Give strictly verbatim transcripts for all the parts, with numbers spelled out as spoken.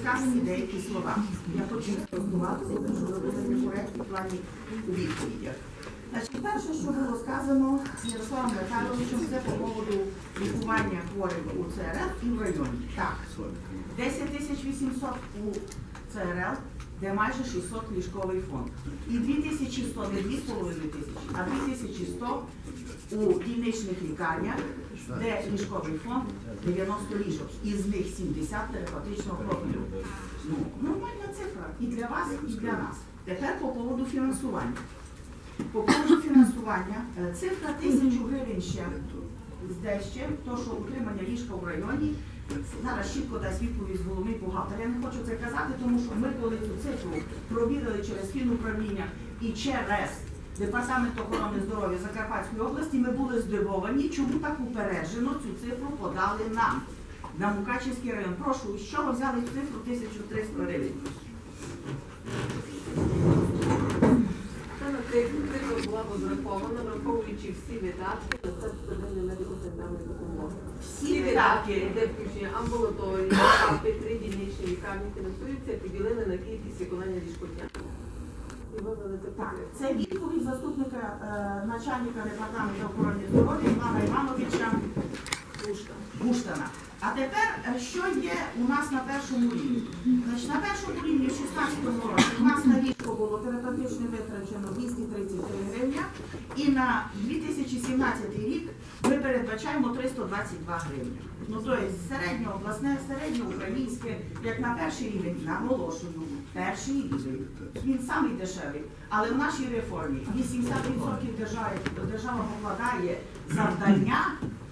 сказані деякі слова. Я хочу спростувати, щоб ви були некоректні в плані у відповідях. Значить, перше, що було сказано Ярославом Михайловичем, це по поводу лікування хворих у Це Ер Ел і в районі. Так, десять тисяч вісімсот у Це Ер Ел, де майже шістсот ліжковий фонд. І дві тисячі сто, не дві з половиною тисячі, а дві тисячі сто у дільничних лікарнях, де ліжковий фонд дев'яносто ліжок, із них сімдесят терапевтичного профілю. Ну, нормальна цифра і для вас, і для нас. Тепер по поводу фінансування. По поводу фінансування, цифра тисячу гривень ще здеще, то, що утримання ліжка в районі, зараз чітко дасть відповідь з головний бухгалтер. Я не хочу це казати, тому що ми, коли цю цифру провірили через фінуправління і через Департамент охорони здоров'я Закарпатської області, ми були здивовані, чому так упереджено цю цифру подали нам, на Мукачівський район. Прошу, з чого взяли цифру тисячу триста гривень? Цифра була розрахована, враховуючи всі видатки на це первинної медико-санітарної допомоги. Всі видатки, де включення амбулаторії, етапи, три дільничні лікарні фінансуються, поділені на кількість виконання ліжкотня. Так, це відповідь заступника е, начальника департаменту охорони здоров'я Івана Івановича Буштана. А тепер, що є у нас на першому рівні? Значить, на першому рівні в шістнадцятому році у нас на ліжко було терапевтично витрачено двісті тридцять три гривня, і на дві тисячі сімнадцятий рік ми передбачаємо триста двадцять два гривні. Ну, тобто середньообласне, середньоукраїнське, як на перший рівень, наголошую, перший рівень. Він самий дешевий. Але в нашій реформі вісімдесят відсотків держава, держава покладає завдання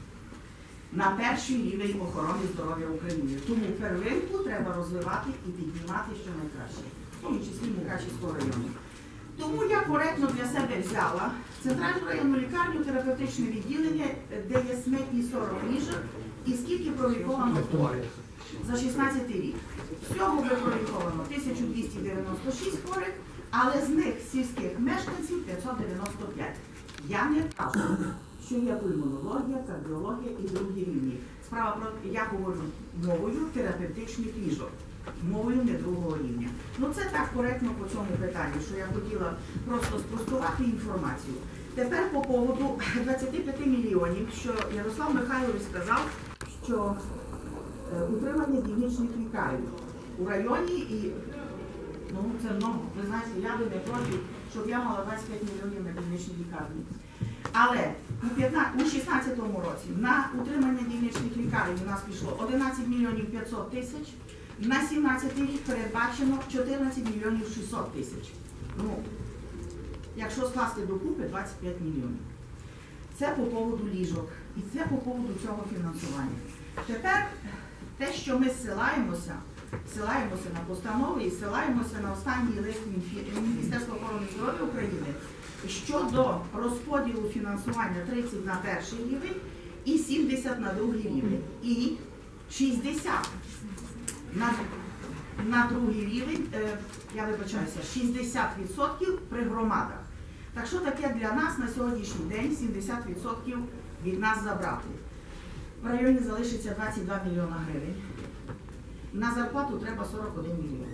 на перший рівень охорони здоров'я України. Тому первинку треба розвивати і піднімати щонайкраще, в тому числі Мукачівського району. Тому я коректно для себе взяла центральну районну лікарню, терапевтичне відділення, де є смертні сорок ліжок, і скільки проліковано хворих за шістнадцятий рік. Всього вже проліковано тисяча двісті дев'яносто шість хворих, але з них сільських мешканців п'ятсот дев'яносто п'ять. Я не кажу, що є пульмонологія, кардіологія і другі рівні. Справа про, я говорю мовою терапевтичних ліжок, мовою не другого рівня. Ну це так коректно по цьому питанню, що я хотіла просто спростувати інформацію. Тепер по поводу двадцять п'ять мільйонів, що Ярослав Михайлович сказав, що е, утримання дільничних лікарень у районі і, ну це, ну, ви знаєте, я би не проти, щоб я мала двадцять п'ять мільйонів на дільничній лікарні. Але у шістнадцятому році на утримання дільничних лікарень у нас пішло одинадцять мільйонів п'ятсот тисяч, на сімнадцятий рік передбачено чотирнадцять мільйонів шістсот тисяч. Ну, якщо скласти докупи, двадцять п'ять мільйонів. Це по поводу ліжок і це по поводу цього фінансування. Тепер те, що ми ссилаємося, ссилаємося на постанови і ссилаємося на останній лист Міністерства охорони здоров'я України щодо розподілу фінансування тридцять на перший рівень і сімдесят на другий рівень. І шістдесят на, на другий рівень, е, я вибачаюся, шістдесят відсотків при громадах. Так що таке для нас на сьогоднішній день сімдесят відсотків від нас забрати? В районі залишиться двадцять два мільйона гривень. На зарплату треба сорок один мільйон.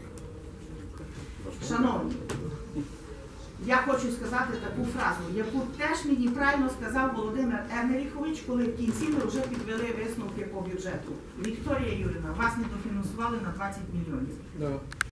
Шановні, я хочу сказати таку фразу, яку теж мені правильно сказав Володимир Емеріхович, коли в кінці ми вже підвели висновки по бюджету. Вікторія Юріївна, вас не дофінансували на двадцять мільйонів.